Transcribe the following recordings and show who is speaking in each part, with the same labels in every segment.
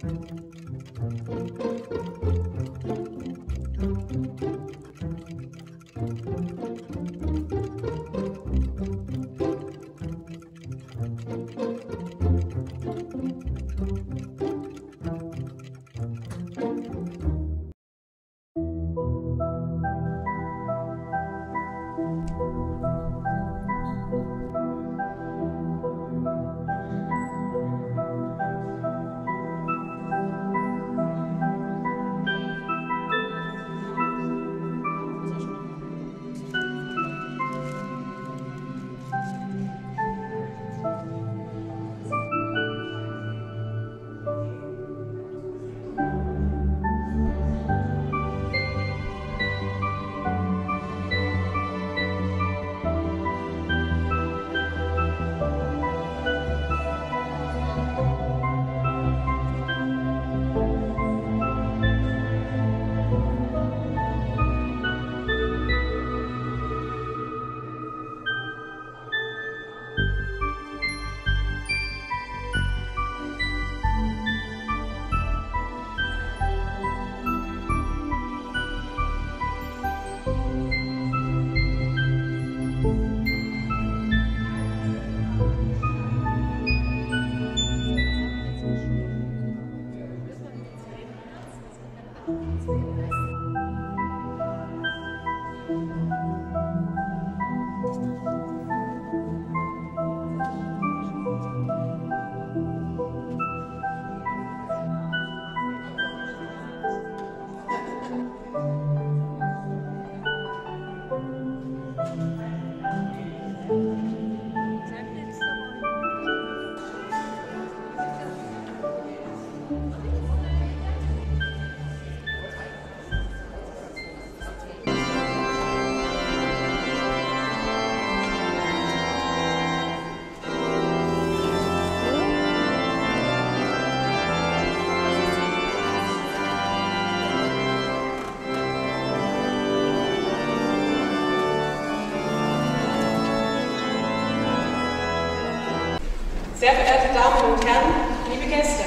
Speaker 1: Sehr verehrte Damen und Herren, liebe Gäste,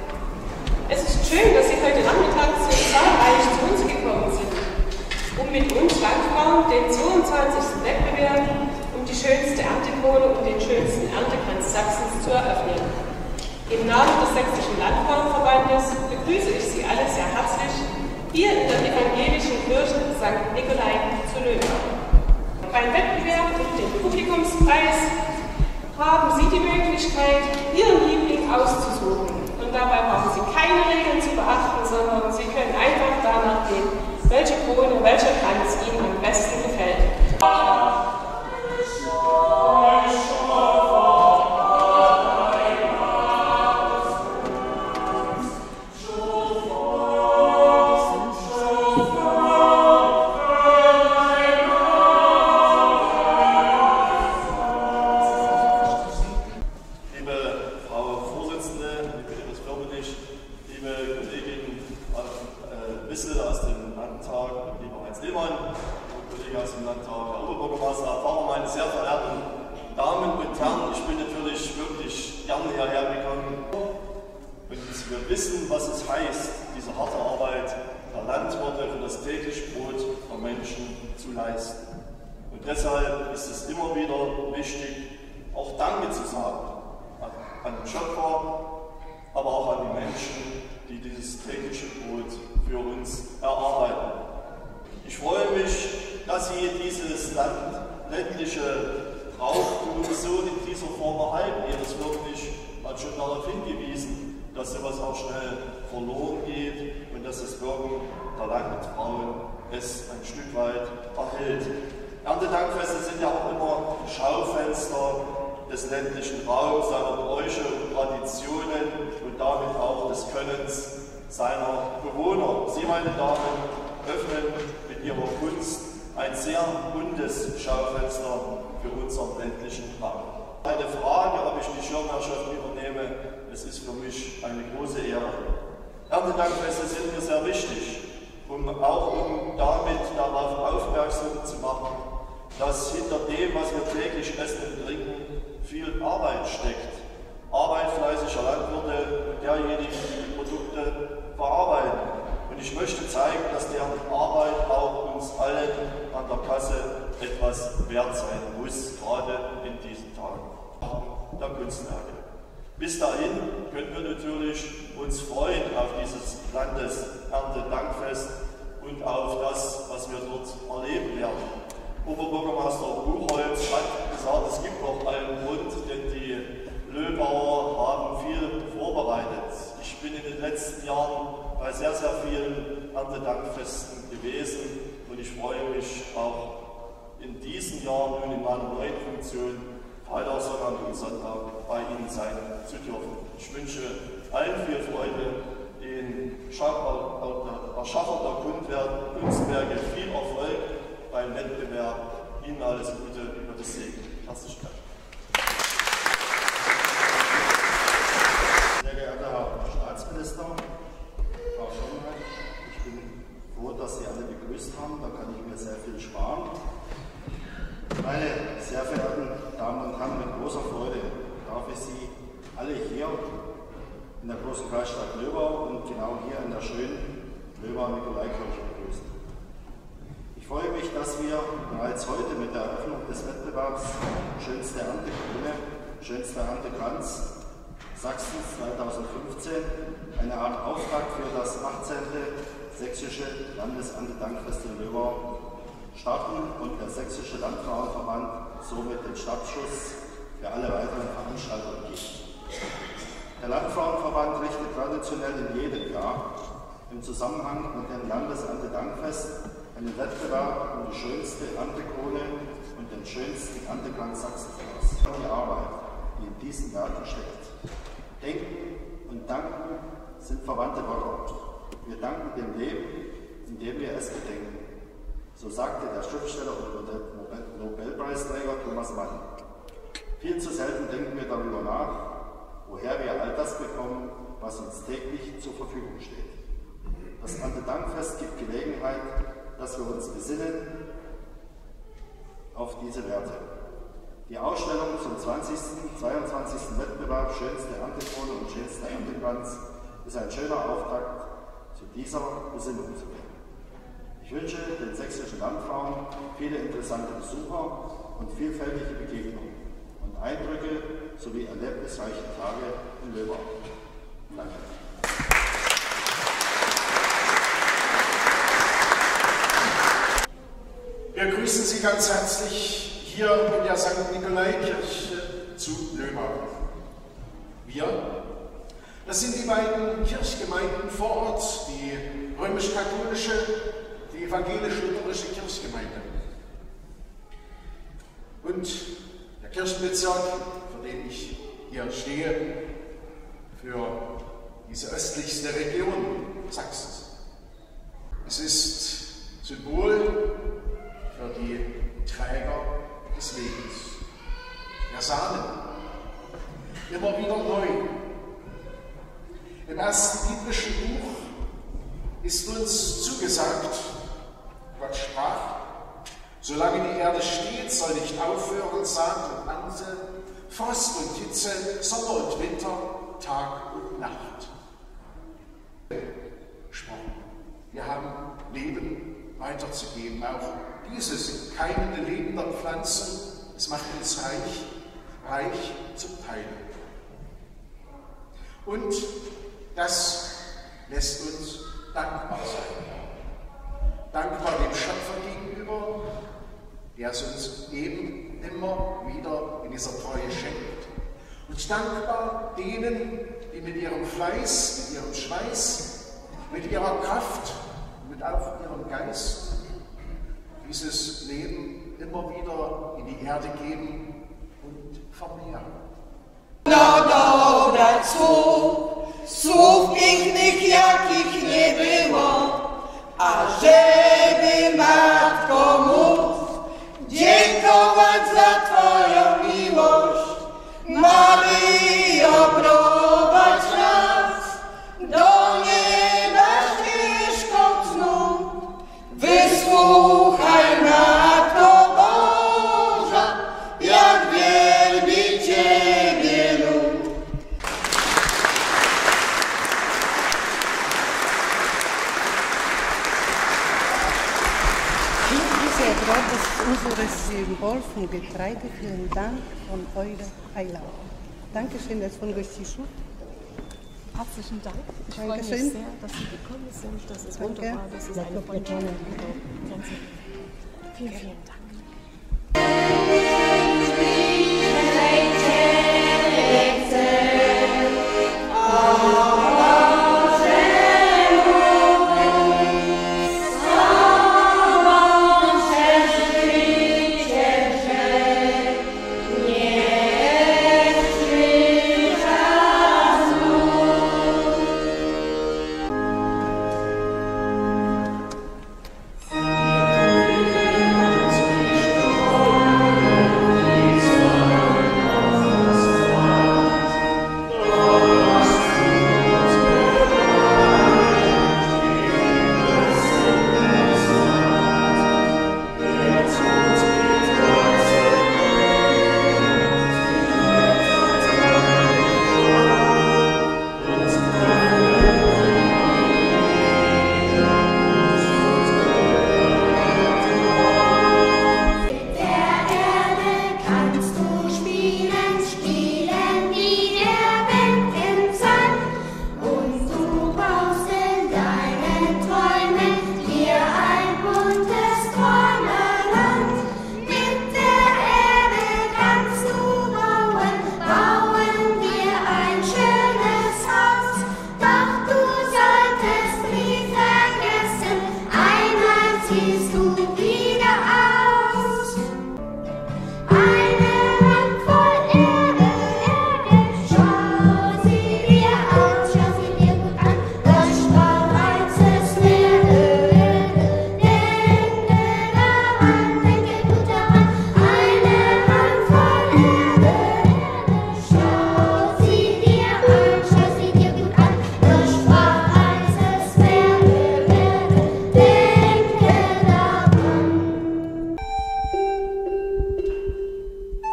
Speaker 1: es ist schön, dass Sie heute Nachmittag so zahlreich zu uns gekommen sind, um mit uns Landfrauen den 22. Wettbewerb um die schönste Erntekrone und den schönsten Erntekranz Sachsens zu eröffnen. Im Namen des Sächsischen Landfrauenverbandes begrüße ich Sie alle sehr herzlich hier in der evangelischen Kirche St. Nikolai zu Löwen. Beim Wettbewerb und dem Publikumspreis haben Sie die Möglichkeit, Ihren Liebling auszusuchen. Und dabei brauchen Sie keine Regeln zu beachten, sondern Sie können einfach danach gehen, welche Krone, welcher Kranz Ihnen am besten gefällt.
Speaker 2: Aus dem Landtag, lieber Heinz Lehmann, Kollege aus dem Landtag, Herr Oberbürgermeister, Herr Pfarrer, meine sehr verehrten Damen und Herren, ich bin natürlich wirklich gerne hierher gekommen. Und wir wissen, was es heißt, diese harte Arbeit der Landwirte für das tägliche Brot der Menschen zu leisten. Und deshalb ist es immer wieder wichtig, auch Danke zu sagen an den Schöpfer, aber auch an die Menschen, die dieses tägliche Brot für uns erarbeiten. Ich freue mich, dass Sie dieses ländliche Brauchtum so in dieser Form erhalten. Hier ist wirklich mal schon darauf hingewiesen, dass sowas auch schnell verloren geht und dass das Wirken der Landfrauen es ein Stück weit erhält. Erntedankfeste sind ja auch immer Schaufenster des ländlichen Raums, seiner Bräuche und Traditionen und damit auch des Könnens seiner Bewohner. Sie, meine Damen, öffnen mit Ihrer Kunst ein sehr buntes Schaufenster für unseren ländlichen Raum. Eine Frage, ob ich die Schirmherrschaft übernehme, es ist für mich eine große Ehre. Erntedankfeste sind mir sehr wichtig, um damit darauf aufmerksam zu machen, dass hinter dem, was wir täglich essen und trinken, viel Arbeit steckt. Arbeit fleißiger Landwirte und derjenigen, die die Produkte Kunstwerke. Bis dahin können wir natürlich uns freuen auf dieses Landeserntedankfest und auf das, was wir dort erleben werden. Oberbürgermeister Buchholz hat gesagt, es gibt noch einen Grund, denn die Löbauer haben viel vorbereitet. Ich bin in den letzten Jahren bei sehr, sehr vielen Erntedankfesten gewesen und ich freue mich auch in diesem Jahr nun in meiner neuen Funktion Freitag, Sonntag und Sonntag bei Ihnen sein zu dürfen. Ich wünsche allen viel Freude in Erschaffung der Kunstwerke, viel Erfolg beim Wettbewerb. Ihnen alles Gute, Gottes Segen. Herzlichen Dank.
Speaker 3: Sehr geehrter Herr Staatsminister, Frau Schonheit, ich bin froh, dass Sie alle begrüßt haben, da kann ich mir sehr viel sparen. Meine sehr verehrten Damen und Herren, mit großer Freude darf ich Sie alle hier in der großen Kreisstadt Löbau und genau hier in der schönen Löbau-Nikolaikirche begrüßen. Ich freue mich, dass wir bereits heute mit der Eröffnung des Wettbewerbs Schönste Erntekrone, Schönster Erntekranz Sachsens 2015 eine Art Auftakt für das 18. Sächsische Landeserntedankfest in Löbau starten und der Sächsische Landfrauenverband somit den Startschuss für alle weiteren Veranstaltungen gibt. Der Landfrauenverband richtet traditionell in jedem Jahr im Zusammenhang mit dem Landeserntedankfest einen Wettbewerb um die schönste Erntekrone und den schönsten Erntekranz Sachsens aus. Die Arbeit, die in diesen Werken steckt. Denken und Danken sind verwandte Wörter. Wir danken dem Leben, indem wir es gedenken. So sagte der Schriftsteller und Nobelpreisträger Thomas Mann. Viel zu selten denken wir darüber nach, woher wir all das bekommen, was uns täglich zur Verfügung steht. Das Erntedankfest gibt Gelegenheit, dass wir uns besinnen auf diese Werte. Die Ausstellung zum 22. Wettbewerb Schönste Erntekrone und Schönster Erntekranz ist ein schöner Auftakt zu dieser Besinnung zu werden. Ich wünsche den sächsischen Landfrauen viele interessante Besucher und vielfältige Begegnungen und Eindrücke sowie erlebnisreiche Tage in Löbau. Danke.
Speaker 4: Wir grüßen Sie ganz herzlich hier in der St. Nikolaikirche zu Löbau. Wir, das sind die beiden Kirchgemeinden vor Ort, die römisch-katholische, die evangelisch-lutherische Kirchgemeinde. Und der Kirchenbezirk, für den ich hier stehe, für diese östlichste Region Sachsens. Es ist Symbol für die Träger des Lebens, der Samen, immer wieder neu. Im ersten biblischen Buch ist uns zugesagt, Gott sprach, solange die Erde steht, soll nicht aufhören Saat und Ernte, Frost und Hitze, Sommer und Winter, Tag und Nacht. Wir haben Leben weiterzugeben, auch dieses keimende Leben der Pflanzen, es macht uns reich zum Teilen. Und das lässt uns dankbar sein. Dankbar dem Schöpfer gegenüber, der es uns eben immer wieder in dieser Treue schenkt. Und dankbar denen, die mit ihrem Fleiß, mit ihrem Schweiß, mit ihrer Kraft, mit auch ihrem Geist dieses Leben immer wieder in die Erde geben und vermehren.
Speaker 5: No dobra słów pięknych jakich nie było, a żeby Matko móc dziękować za Twoją miłość, Maryjo prowadź nas do nieba ścieżką cnu, wysłuchaj Matko Boża, jak wielbi Ciebie lud.
Speaker 6: Diese Brot ist unser Symbol vom Getreide. Vielen Dank von eurer Einladung. Dankeschön, das von richtig schön.
Speaker 1: Herzlichen Dank. Ich freue mich
Speaker 6: Dankeschön.
Speaker 1: sehr, dass Sie gekommen sind. Das ist
Speaker 6: Danke.
Speaker 1: wunderbar. Das ist eine Freundschaft. Vielen, vielen Dank.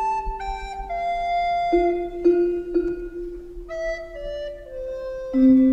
Speaker 7: Thank you.